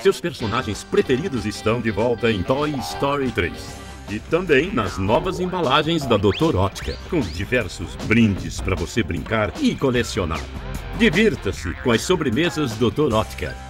Seus personagens preferidos estão de volta em Toy Story 3. E também nas novas embalagens da Dr. Oetker, com diversos brindes para você brincar e colecionar. Divirta-se com as sobremesas Dr. Oetker.